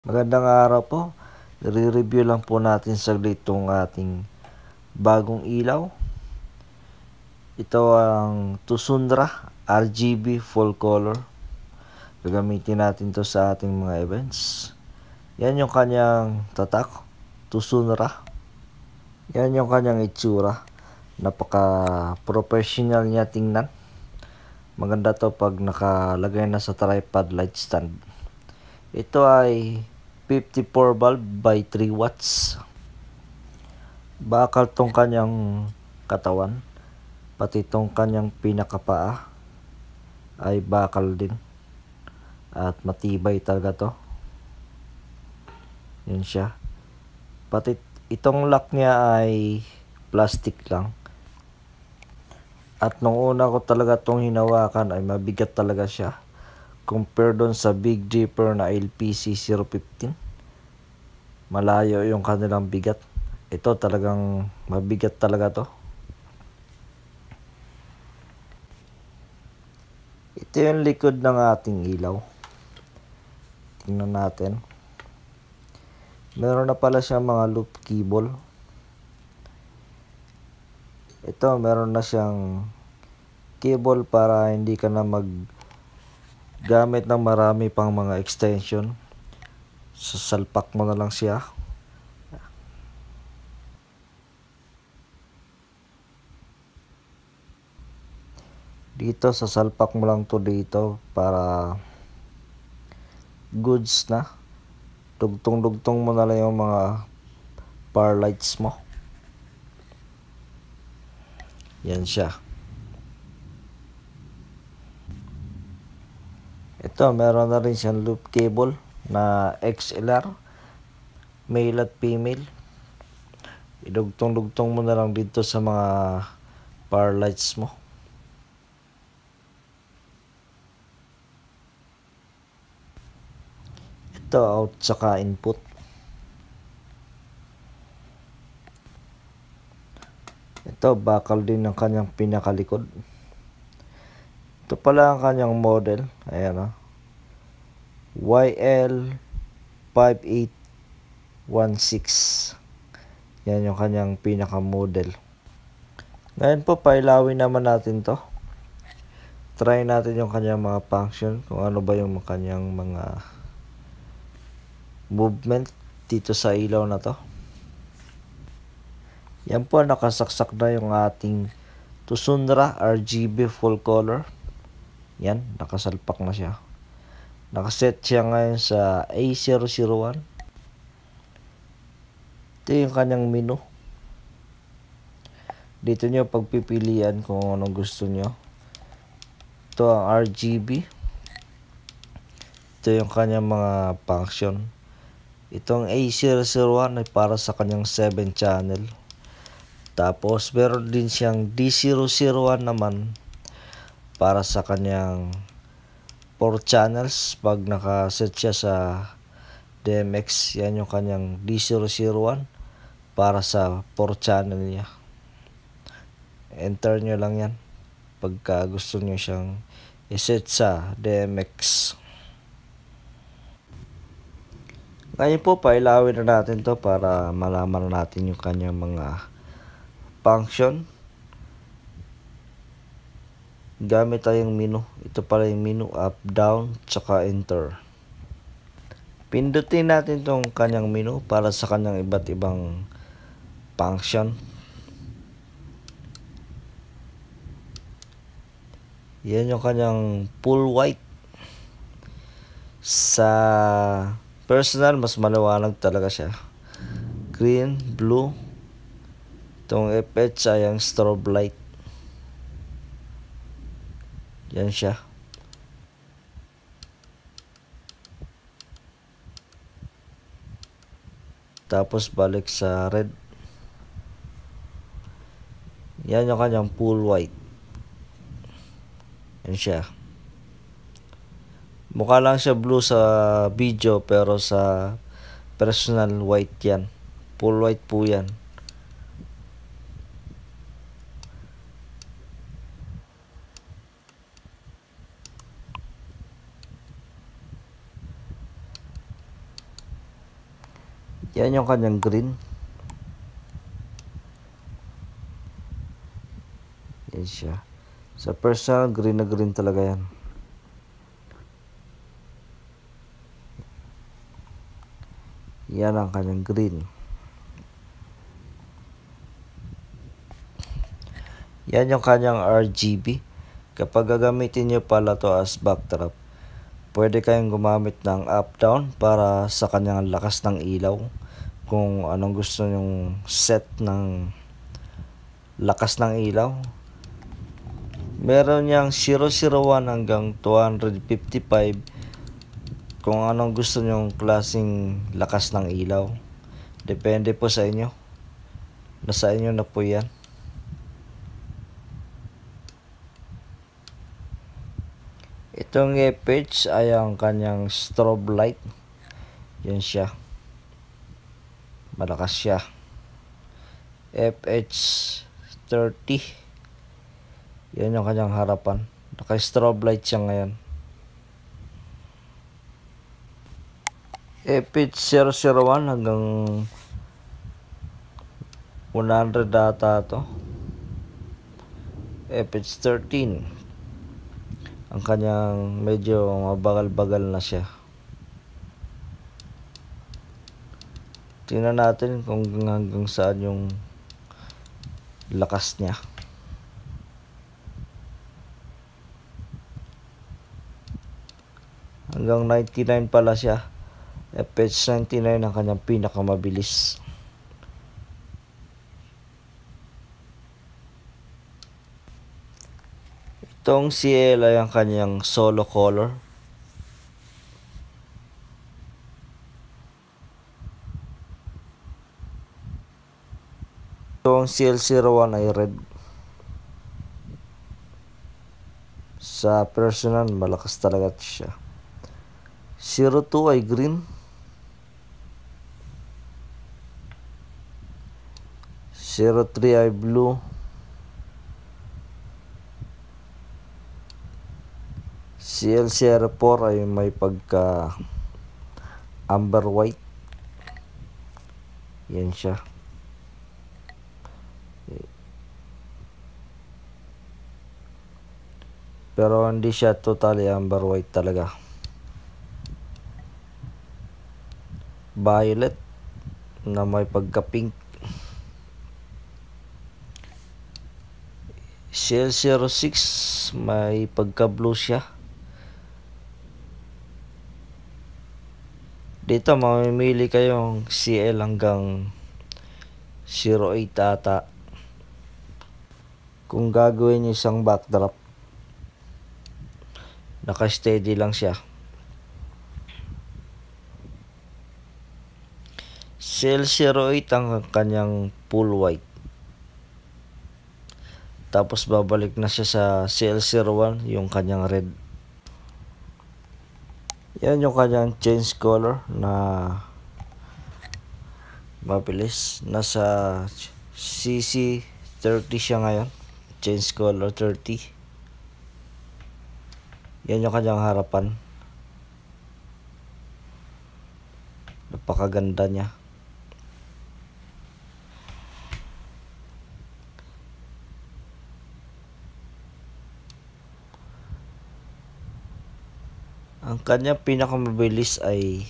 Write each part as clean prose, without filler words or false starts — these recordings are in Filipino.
Magandang araw po. I-review lang po natin saglit itong ating bagong ilaw. Ito ang Tusundra RGB full color. Gagamitin natin to sa ating mga events. Yan yung kanyang tatak, Tusundra. Yan yung kanyang itsura. Napaka-professional niya tingnan. Maganda to pag nakalagay na sa tripod light stand. Ito ay 54 bulb by 3 watts. Bakal tong kanyang katawan, pati tong kanyang pinakapaa ay bakal din. At matibay talaga to. Yun siya. Pati itong lock niya ay plastic lang. At nung una ko talaga tong hinawakan ay mabigat talaga siya. Compare doon sa Big Dipper na LPC 015. Malayo yung kanilang bigat. Ito talagang mabigat talaga to. Ito yung likod ng ating ilaw. Tingnan natin. Meron na pala siyang mga loop cable. Ito meron na siyang cable para hindi ka na gamit ng marami pang mga extension. Sasalpak mo na lang siya. Dito sasalpak mo lang to dito para goods na. Dugtong-dugtong mo na lang yung mga power lights mo. Yan siya. Ito, meron na rin siyang loop cable na XLR, male at female. Idugtong-dugtong mo na lang dito sa mga power lights mo. Ito, out saka input. Ito, bakal din ng kanyang pinakalikod. Ito pala ang kanyang model. Ayan o. YL5816. Yan yung kanyang pinaka-model. Ngayon po, pailawin naman natin to. Try natin yung kanyang mga function. Kung ano ba yung kanyang mga movement dito sa ilaw na to. Yan po, nakasaksak na yung ating Tusundra RGB full color. Yan, nakasalpak na siya. Nakaset siya ngayon sa A001. Ito yung kanyang menu. Dito nyo pagpipilian kung anong gusto nyo. Ito ang RGB. Ito yung kanyang mga function. Itong A001 ay para sa kanyang 7 channel. Tapos meron din siyang D001 naman para sa kanyang 4 channels. Pag nakaset siya sa DMX, yan yung kanyang D001 para sa 4 channel niya. Enter nyo lang yan pagka gusto nyo siyang iset sa DMX. Ngayon po, pailawin na natin to para malaman natin yung kanyang mga function. Gamit tayong menu. Ito pala yung menu, up, down, tsaka enter. Pindutin natin tong kanyang menu para sa kanyang iba't ibang function. Yan yung kanyang full white. Sa personal, mas maliwanag talaga siya. Green, blue. Itong FH ay ang strobe light. Yan siya. Tapos balik sa red. Yan yung kanyang full white. Yan siya. Mukha lang siya blue sa video pero sa personal white yan. Full white po yan. Yan yung kanyang green. Yan siya. Sa personal, green na green talaga yan. Yan ang kanyang green. Yan yung kanyang RGB. Kapag gagamitin nyo pala to as backdrop, pwede kayong gumamit ng up-down para sa kanyang lakas ng ilaw. Kung anong gusto nyong set ng lakas ng ilaw. Meron niyang 001 hanggang 255 kung anong gusto nyong klaseng lakas ng ilaw. Depende po sa inyo. Nasa inyo na po yan. Itong FH ay ang kanyang strobe light. Yan siya. Malakas siya. FH30. Yan yung kanyang harapan. Naka-strobe light siya ngayon. FH001 hanggang 100 data to. FH13. Ang kanyang medyo mabagal-bagal na siya. Tingnan natin kung hanggang saan yung lakas niya. Hanggang 99 pala siya. FH99 ang kanyang pinakamabilis. Itong CL ay ang kanyang solo color. Itong CL01 ay red. Sa personal, malakas talaga siya. 02 ay green. 03 ay blue. CL04 ay may pagka amber white. Yan siya. Pero hindi siya totally amber white talaga. Violet na may pagka pink. CL06 may pagka blue siya. Dito mamimili kayong CL hanggang 08 ata kung gagawin nyo isang backdrop. Naka-steady lang siya. CL08 ang kanyang full white. Tapos babalik na siya sa CL01 yung kanyang red. Yan yung kanyang change color na mabilis. Nasa CC30 siya ngayon. Change color 30. Yan yung kanyang harapan. Napakaganda niya. Ang kanya pinakamabilis ay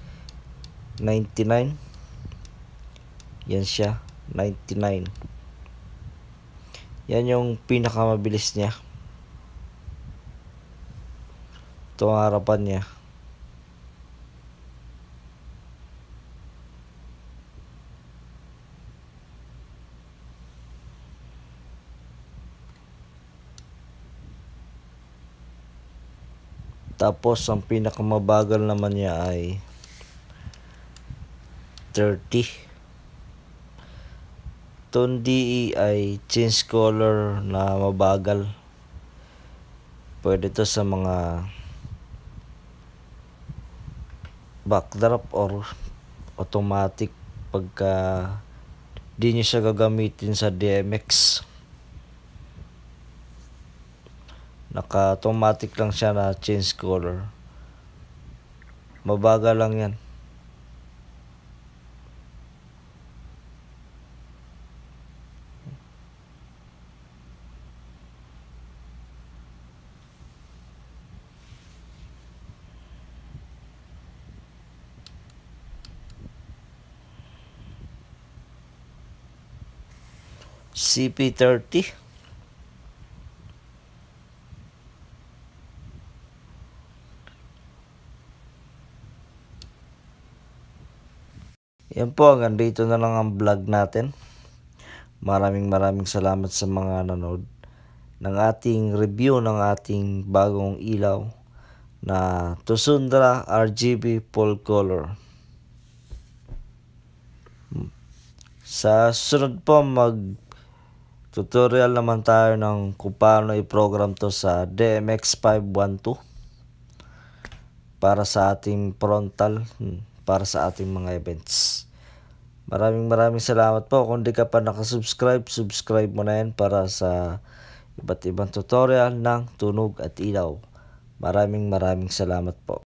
99. Yan siya, 99. Yan yung pinakamabilis niya. Ito ang harapan niya. Tapos ang pinakamabagal naman niya ay 30. Tone DE ay change color na mabagal. Pwede to sa mga backdrop or automatic pagka di nyo siya gagamitin sa DMX. Naka-automatic lang siya na change color. Mabagal lang yan. CP30. Yan po, hanggang dito na lang ang vlog natin. Maraming salamat sa mga nanood ng ating review ng ating bagong ilaw na Tusundra RGB full color. Sa susunod po, tutorial naman tayo ng kung paano i-program to sa DMX512 para sa ating frontal, para sa ating mga events. Maraming salamat po. Kung di ka pa nakasubscribe, subscribe mo na yan para sa iba't ibang tutorial ng tunog at ilaw. Maraming salamat po.